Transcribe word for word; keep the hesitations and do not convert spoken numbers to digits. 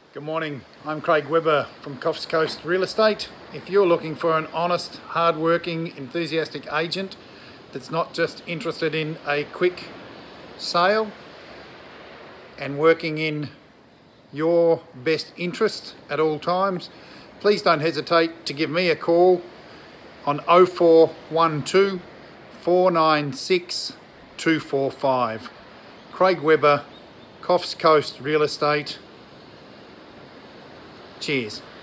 Good morning, I'm Craig Webber from Coffs Coast Real Estate. If you're looking for an honest, hard-working, enthusiastic agent that's not just interested in a quick sale and working in your best interest at all times, please don't hesitate to give me a call on oh four one two, four nine six, two four five. Craig Webber, Coffs Coast Real Estate. Cheers.